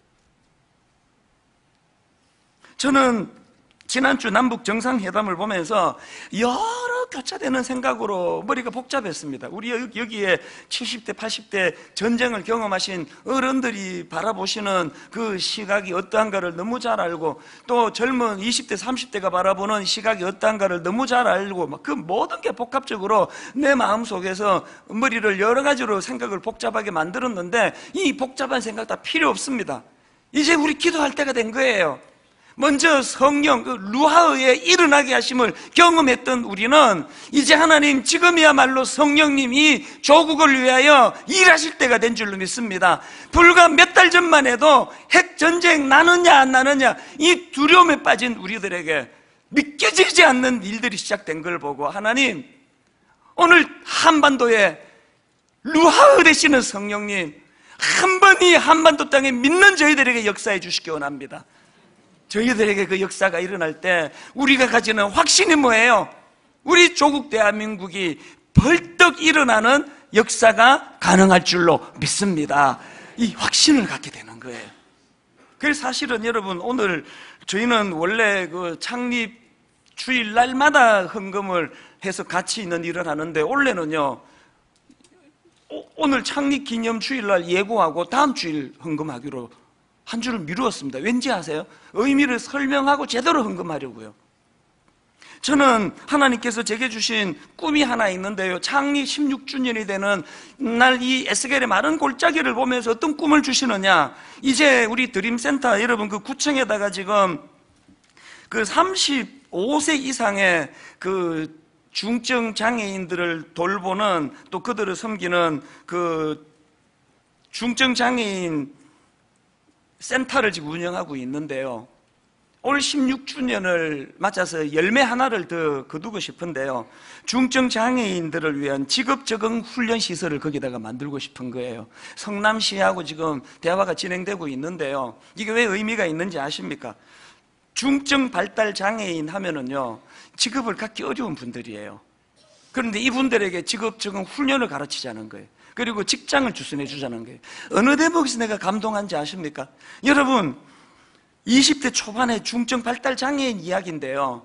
저는 지난주 남북 정상회담을 보면서 여러 교차되는 생각으로 머리가 복잡했습니다. 우리 여기에 70대, 80대 전쟁을 경험하신 어른들이 바라보시는 그 시각이 어떠한가를 너무 잘 알고, 또 젊은 20대, 30대가 바라보는 시각이 어떠한가를 너무 잘 알고, 그 모든 게 복합적으로 내 마음속에서 머리를 여러 가지로 생각을 복잡하게 만들었는데, 이 복잡한 생각 다 필요 없습니다. 이제 우리 기도할 때가 된 거예요. 먼저 성령, 그 루아흐의 일어나게 하심을 경험했던 우리는 이제 하나님 지금이야말로 성령님이 조국을 위하여 일하실 때가 된 줄로 믿습니다. 불과 몇 달 전만 해도 핵전쟁 나느냐 안 나느냐 이 두려움에 빠진 우리들에게 믿겨지지 않는 일들이 시작된 걸 보고, 하나님 오늘 한반도에 루아흐 되시는 성령님 한 번이 한반도 땅에 믿는 저희들에게 역사해 주시기 원합니다. 저희들에게 그 역사가 일어날 때 우리가 가지는 확신이 뭐예요? 우리 조국 대한민국이 벌떡 일어나는 역사가 가능할 줄로 믿습니다. 이 확신을 갖게 되는 거예요. 그래서 사실은 여러분, 오늘 저희는 원래 그 창립 주일날마다 헌금을 해서 같이 있는 일을 하는데, 원래는요 오늘 창립 기념 주일날 예고하고 다음 주일 헌금하기로 한 주를 미루었습니다. 왠지 아세요? 의미를 설명하고 제대로 헌금하려고요. 저는 하나님께서 제게 주신 꿈이 하나 있는데요, 창립 16주년이 되는 날 이 에스겔의 마른 골짜기를 보면서 어떤 꿈을 주시느냐, 이제 우리 드림센터 여러분 그 구청에다가 지금 그 35세 이상의 그 중증 장애인들을 돌보는, 또 그들을 섬기는 그 중증 장애인 센터를 지금 운영하고 있는데요, 올 16주년을 맞아서 열매 하나를 더 거두고 싶은데요, 중증 장애인들을 위한 직업 적응 훈련 시설을 거기다가 만들고 싶은 거예요. 성남시하고 지금 대화가 진행되고 있는데요, 이게 왜 의미가 있는지 아십니까? 중증 발달 장애인 하면은요 직업을 갖기 어려운 분들이에요. 그런데 이분들에게 직업 적응 훈련을 가르치자는 거예요. 그리고 직장을 주선해 주자는 거예요. 어느 대목에서 내가 감동한지 아십니까? 여러분, 20대 초반의 중증 발달 장애인 이야기인데요,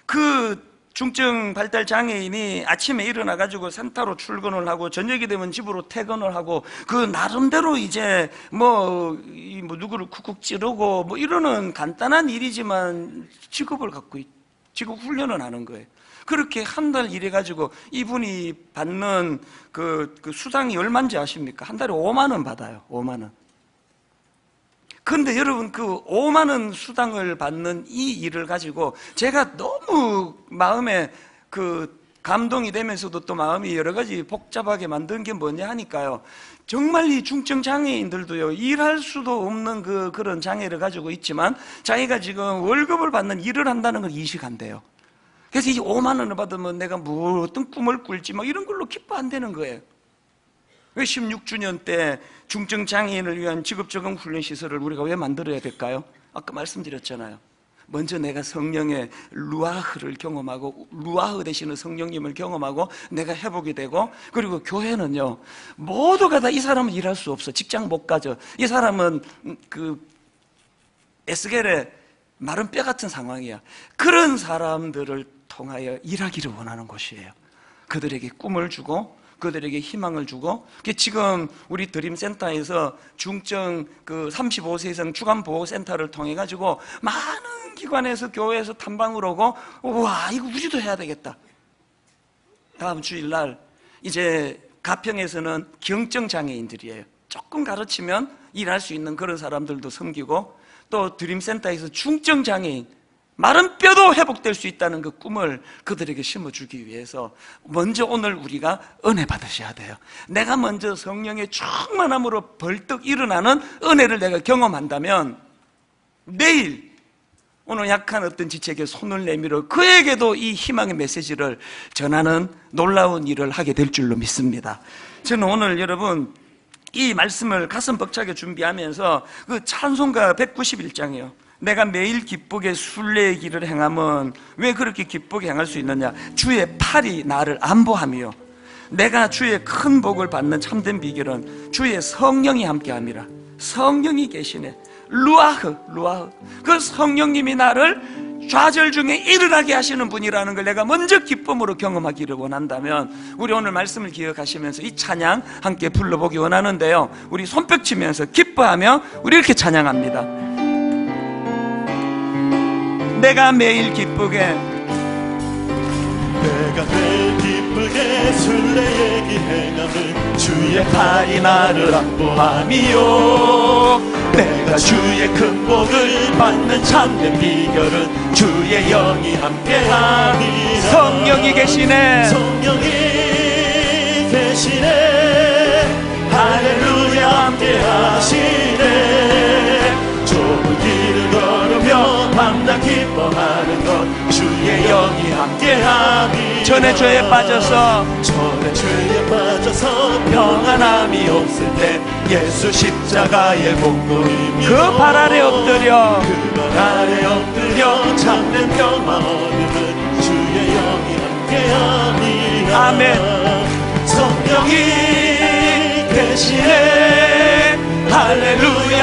그 중증 발달 장애인이 아침에 일어나가지고 센터로 출근을 하고 저녁이 되면 집으로 퇴근을 하고 그 나름대로 이제 누구를 쿡쿡 찌르고 뭐 이러는 간단한 일이지만 직업을 갖고 직업 훈련을 하는 거예요. 그렇게 한 달 일해가지고 이분이 받는 그 수당이 얼마인지 아십니까? 한 달에 5만 원 받아요. 5만 원. 그런데 여러분, 그 5만 원 수당을 받는 이 일을 가지고 제가 너무 마음에 감동이 되면서도 또 마음이 여러 가지 복잡하게 만든 게 뭐냐 하니까요, 정말 이 중증 장애인들도요, 일할 수도 없는 그런 장애를 가지고 있지만 자기가 지금 월급을 받는 일을 한다는 걸 인식 안 돼요. 그래서 이 5만 원을 받으면 내가 뭐 어떤 꿈을 꿀지 뭐 이런 걸로 기뻐 안 되는 거예요. 16주년 때 중증 장애인을 위한 직업적응 훈련 시설을 우리가 왜 만들어야 될까요? 아까 말씀드렸잖아요. 먼저 내가 성령의 루아흐를 경험하고, 루아흐 되시는 성령님을 경험하고 내가 회복이 되고, 그리고 교회는요, 모두가 다 이 사람은 일할 수 없어, 직장 못 가져, 이 사람은 에스겔의 마른 뼈 같은 상황이야. 그런 사람들을 통하여 일하기를 원하는 곳이에요. 그들에게 꿈을 주고 그들에게 희망을 주고, 지금 우리 드림센터에서 중증 35세 이상 주간보호센터를 통해 가지고 많은 기관에서 교회에서 탐방을 오고, 와, 이거 우리도 해야 되겠다. 다음 주일날 이제 가평에서는 경증 장애인들이에요. 조금 가르치면 일할 수 있는 그런 사람들도 섬기고, 또 드림센터에서 중증 장애인, 마른 뼈도 회복될 수 있다는 그 꿈을 그들에게 심어주기 위해서 먼저 오늘 우리가 은혜 받으셔야 돼요. 내가 먼저 성령의 충만함으로 벌떡 일어나는 은혜를 내가 경험한다면 내일 오늘 약한 어떤 지체에게 손을 내밀어 그에게도 이 희망의 메시지를 전하는 놀라운 일을 하게 될 줄로 믿습니다. 저는 오늘 여러분 이 말씀을 가슴 벅차게 준비하면서 그 찬송가 191장이요, 내가 매일 기쁘게 순례의 길을 행함은, 왜 그렇게 기쁘게 행할 수 있느냐? 주의 팔이 나를 안보하며, 내가 주의 큰 복을 받는 참된 비결은 주의 성령이 함께함이라. 성령이 계시네. 루아흐. 그 성령님이 나를 좌절 중에 일어나게 하시는 분이라는 걸 내가 먼저 기쁨으로 경험하기를 원한다면, 우리 오늘 말씀을 기억하시면서 이 찬양 함께 불러보기 원하는데요, 우리 손뼉 치면서 기뻐하며 우리 이렇게 찬양합니다. 내가 매일 기쁘게 순례의 길 행함은 주의 팔이 나를 안보함이요, 내가 주의 큰 복을 받는 참된 비결은 주의 영이 함께하니. 성령이 계시네. 할렐루야 함께하시네. 좁은 길을 걸으며 밤낮 기뻐하는 것 주의 영이 함께하니. 전에 죄에 빠져서 평안함이 없을 때 예수 십자가의 목도이며 그 발 아래 엎드려 참된 평화 얻음은 주의 영이 함께하니. 아멘. 성령이 계시네. 할렐루야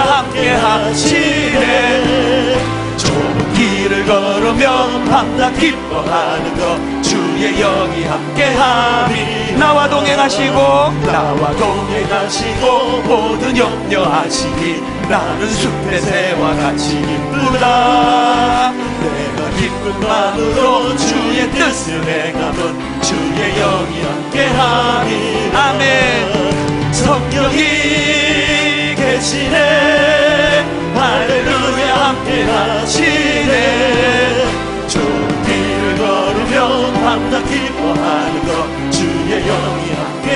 함께하시네. 좁은 길을 걸으며 밤낮 기뻐하는 것 주의 영이 함께하니. 나와 동행하시고 모든 염려하시니 나는 숲의 새와 같이 기쁘다. 내가 기쁜 마음으로 주의 뜻을 행함은 주의 영이 함께하니. 아멘. 성령이 계시네. 할렐루야 함께하시네. 좁은 길을 걸으며 밤낮 기뻐하는 것 주의 영이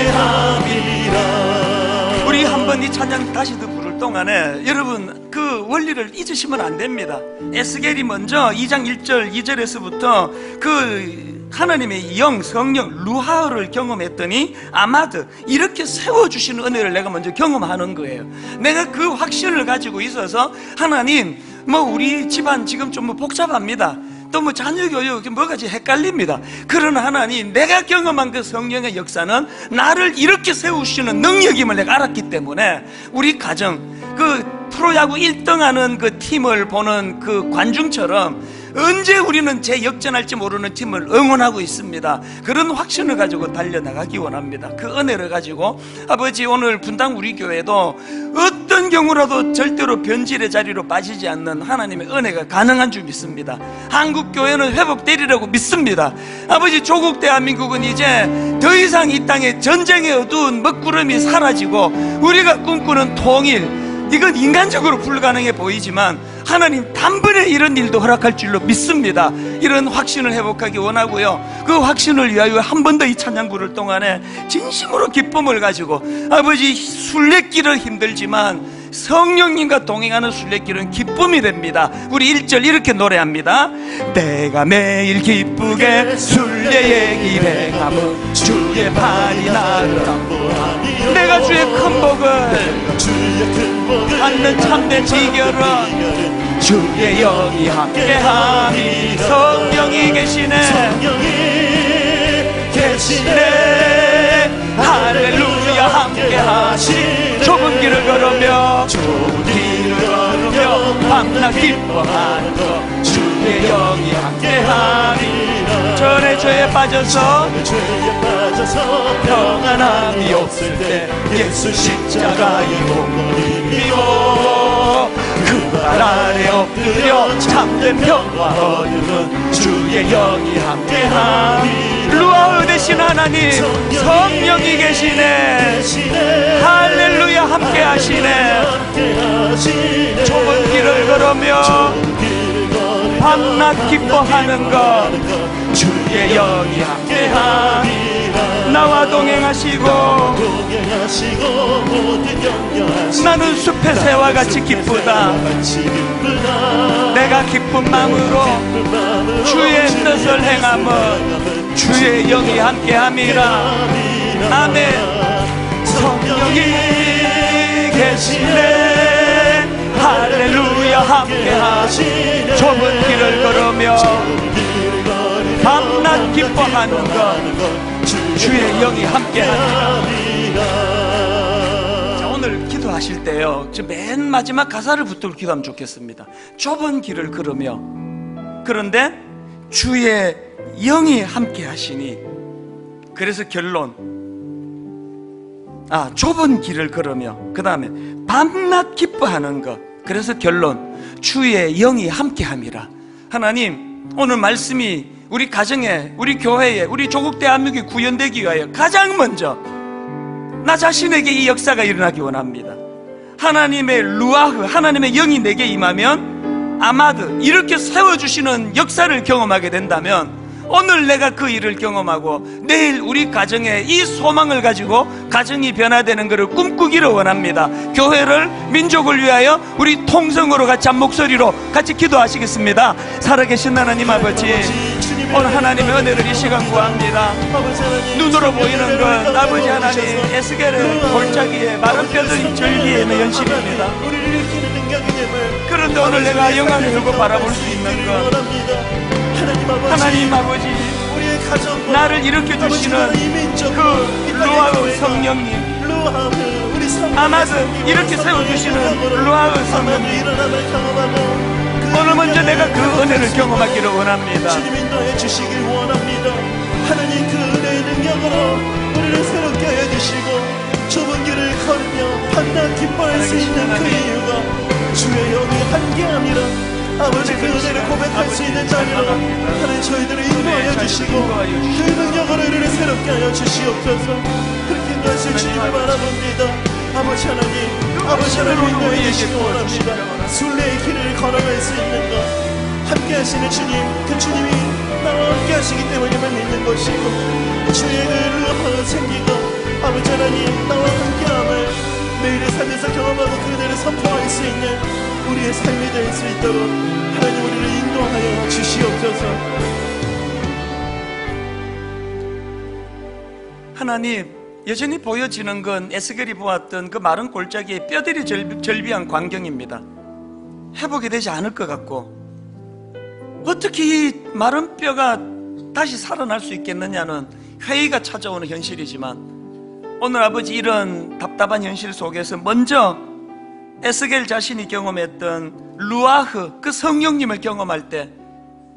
함께함이라. 우리 한번 이 찬양 다시 부를 동안에 여러분 그 원리를 잊으시면 안 됩니다. 에스겔이 먼저 2장 1절 2절에서부터 그 하나님의 영, 성령, 루하를 경험했더니 아마드, 이렇게 세워주시는 은혜를 내가 먼저 경험하는 거예요. 내가 그 확신을 가지고 있어서 하나님, 우리 집안 지금 좀 복잡합니다. 또 자녀 교육 뭐가지 헷갈립니다. 그러나 하나님, 내가 경험한 그 성령의 역사는 나를 이렇게 세우시는 능력임을 내가 알았기 때문에 우리 가정, 그 프로야구 1등하는 그 팀을 보는 그 관중처럼 언제 우리는 재역전할지 모르는 팀을 응원하고 있습니다. 그런 확신을 가지고 달려나가기 원합니다. 그 은혜를 가지고 아버지, 오늘 분당 우리 교회도 어떤 경우라도 절대로 변질의 자리로 빠지지 않는 하나님의 은혜가 가능한 줄 믿습니다. 한국 교회는 회복되리라고 믿습니다. 아버지, 조국 대한민국은 이제 더 이상 이 땅에 전쟁의 어두운 먹구름이 사라지고 우리가 꿈꾸는 통일, 이건 인간적으로 불가능해 보이지만 하나님 단번에 이런 일도 허락할 줄로 믿습니다. 이런 확신을 회복하기 원하고요, 그 확신을 위하여 한 번 더 이 찬양 부를 동안에 진심으로 기쁨을 가지고, 아버지, 순례길은 힘들지만 성령님과 동행하는 순례길은 기쁨이 됩니다. 우리 1절 이렇게 노래합니다. 내가 매일 기쁘게 순례의 길 행함은 주의 팔이 나를 안보하니, 내가 주의 큰 복을 받는 참된 지결은 주의 영이 함께함이. 성령이 계시네 할렐루야 함께하시. 좁은 길을 걸으며 밤낮 기뻐하는 것 주의 영이 함께하니. 전에 죄에 빠져서 평안함이 없을 때 예수 십자가의 공로를 미워 그 발 아래 엎드려 참된 평화 얻으면 주의 영이 함께하니. 루아흐 되신 하나님, 성령이 계시네 할렐루야 함께하시네. 좁은 길을 걸으며 밤낮 기뻐하는 것 주의 영이 함께하니. 나와 동행하시고 나는 숲의 새와 같이 기쁘다. 내가 기쁜 마음으로 주의 뜻을 행함은 주의 영이 함께함이라. 아멘. 성령이 계시네 할렐루야 함께하시. 좁은 길을 걸으며 밤낮 기뻐하는 것 주의 영이 함께하니라. 자, 오늘 기도하실 때요, 맨 마지막 가사를 붙들고 기도하면 좋겠습니다. 좁은 길을 걸으며, 그런데 주의 영이 함께하시니. 그래서 결론, 좁은 길을 걸으며, 그 다음에 밤낮 기뻐하는 것. 그래서 결론, 주의 영이 함께함이라. 하나님, 오늘 말씀이 우리 가정에, 우리 교회에, 우리 조국 대한민국이 구현되기 위하여 가장 먼저 나 자신에게 이 역사가 일어나기 원합니다. 하나님의 루아흐, 하나님의 영이 내게 임하면 아마드, 이렇게 세워주시는 역사를 경험하게 된다면 오늘 내가 그 일을 경험하고 내일 우리 가정에 이 소망을 가지고 가정이 변화되는 것을 꿈꾸기를 원합니다. 교회를, 민족을 위하여 우리 통성으로 같이 한 목소리로 같이 기도하시겠습니다. 살아계신 하나님 아버지, 오늘 하나님의 은혜를 이 시간 구합니다. 눈으로 보이는 건 아버지 하나님 에스겔의 골짜기에 마른 뼈들이 절기에 있는 현실입니다. 그런데 오늘 내가 영광을 들고 바라볼 수 있는 건 하나님 아버지, 나를 일으켜주시는 그 루아흐 성령님, 아마드 이렇게 세워주시는 루아흐 성령님, 오늘 먼저 내가 그 은혜를 경험하기를 원합니다. 주님 인도해 주시길 원합니다. 하나님 그 은혜의 능력으로 우리를 새롭게 하여 주시고 좁은 길을 걸으며 밤낮 기뻐할 수 있는 그 이유가 주의 영이 함께함이라. 아버지, 그 은혜를 고백할 수 있는 자리로 하나님 저희들을 인도하여 주시고 그 능력으로 우리를 새롭게 하여 주시옵소서. 그렇게 인도하실 주님을 바라봅니다. 아버지 하나님 인도해 주시기 원합니다. 순례의 길을 걸어갈 수 있는 것, 함께 하시는 주님, 그 주님이 나와 함께 하시기 때문에만 있는 것이고, 주의 그 루아흐 생기가 아버지 하나님 나와 함께함을 매일의 삶에서 경험하고 그 은혜를 선포할 수 있는 우리의 삶이 될 수 있도록 하나님 우리를 인도하여 주시옵소서. 하나님, 여전히 보여지는 건 에스겔이 보았던 그 마른 골짜기에 뼈들이 절비한 광경입니다. 회복이 되지 않을 것 같고, 어떻게 이 마른 뼈가 다시 살아날 수 있겠느냐는 회의가 찾아오는 현실이지만, 오늘 아버지 이런 답답한 현실 속에서 먼저 에스겔 자신이 경험했던 루아흐, 그 성령님을 경험할 때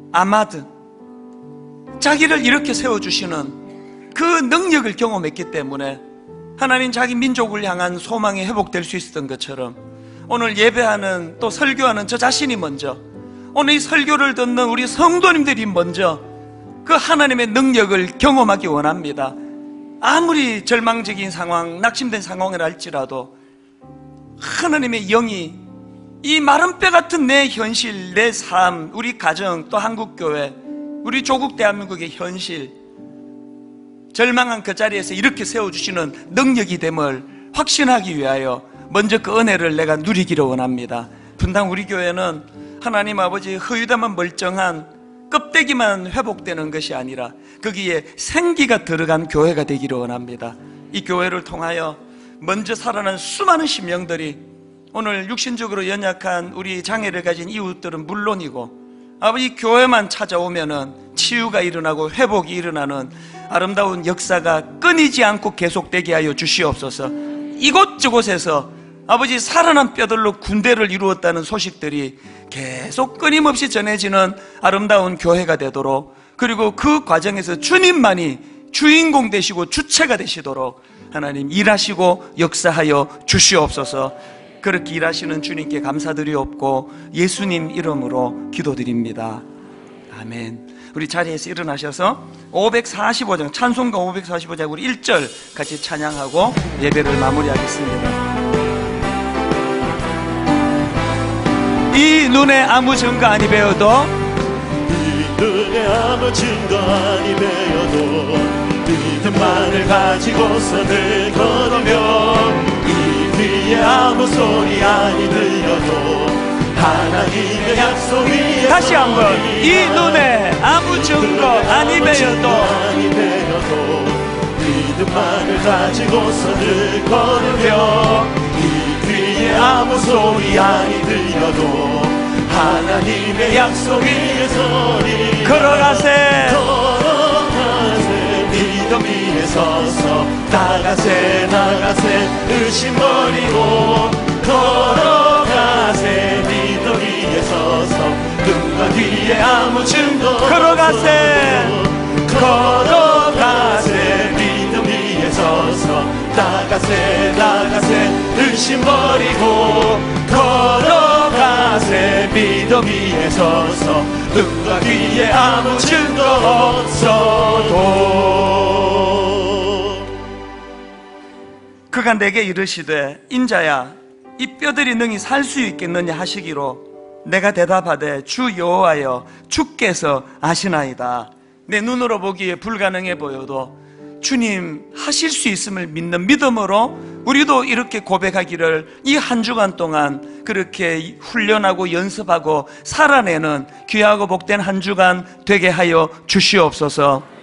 아마드, 자기를 이렇게 세워주시는 그 능력을 경험했기 때문에 하나님 자기 민족을 향한 소망이 회복될 수 있었던 것처럼 오늘 예배하는 또 설교하는 저 자신이 먼저, 오늘 이 설교를 듣는 우리 성도님들이 먼저 그 하나님의 능력을 경험하기 원합니다. 아무리 절망적인 상황, 낙심된 상황이라 할지라도 하나님의 영이 이 마른 뼈 같은 내 현실, 내 삶, 우리 가정, 또 한국교회, 우리 조국 대한민국의 현실, 절망한 그 자리에서 이렇게 세워주시는 능력이 됨을 확신하기 위하여 먼저 그 은혜를 내가 누리기를 원합니다. 분당 우리 교회는 하나님 아버지 허유다만 멀쩡한 껍데기만 회복되는 것이 아니라 거기에 생기가 들어간 교회가 되기를 원합니다. 이 교회를 통하여 먼저 살아난 수많은 심령들이 오늘 육신적으로 연약한 우리 장애를 가진 이웃들은 물론이고 아버지 교회만 찾아오면은 치유가 일어나고 회복이 일어나는 아름다운 역사가 끊이지 않고 계속되게 하여 주시옵소서. 이곳저곳에서 아버지 살아난 뼈들로 군대를 이루었다는 소식들이 계속 끊임없이 전해지는 아름다운 교회가 되도록, 그리고 그 과정에서 주님만이 주인공 되시고 주체가 되시도록 하나님 일하시고 역사하여 주시옵소서. 그렇게 일하시는 주님께 감사드리옵고 예수님 이름으로 기도드립니다. 아멘. 우리 자리에서 일어나셔서 545장, 찬송가 545장 우리 1절 같이 찬양하고 예배를 마무리하겠습니다. 이 눈에 아무 증거 아니 배어도, 이 눈에 아무 증거 아니 배어도 믿음만을 가지고서 늘 걸으며 이 귀에 아무 소리 아니 들려도 하나님의 약속 위에 다시 한번 이 눈에 아무 증거 아니 배어도 믿음만을 가지고서 늘 걸으며 이 귀에 아무 소리 아니 들려도 하나님의 약속 위에 서리 걸어가세 믿음 위에 서서 나가세 의심 버리고 걸어가세 믿음 위에 서서 눈과 뒤에 아무 증거 걸어가세 믿음 위에 서서 나가세 의심 버리고 걸어가세 믿음 위에 서서 눈과 뒤에 아무 증거 없어도. 그가 내게 이르시되 인자야 이 뼈들이 능히 살 수 있겠느냐 하시기로 내가 대답하되 주 여호와여 주께서 아시나이다. 내 눈으로 보기에 불가능해 보여도 주님 하실 수 있음을 믿는 믿음으로 우리도 이렇게 고백하기를 이 한 주간 동안 그렇게 훈련하고 연습하고 살아내는 귀하고 복된 한 주간 되게 하여 주시옵소서.